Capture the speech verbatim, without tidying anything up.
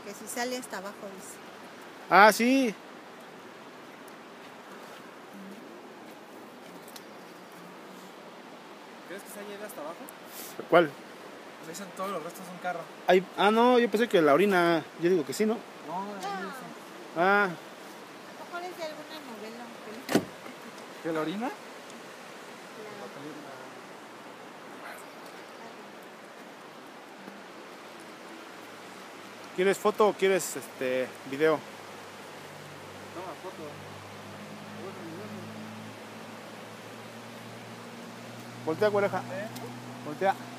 Que si sale hasta abajo, dice. Ah, sí. ¿Crees que se haya ido hasta abajo? ¿Cuál? Me dicen todos los restos de un carro. Ahí, ah, no, yo pensé que la orina. Yo digo que sí, ¿no? No, No. Ah, A lo mejor es de alguna novela o película. ¿qué, la orina? ¿quieres foto o quieres este video? Toma foto. Voltea, güereja. ¿Eh? Voltea.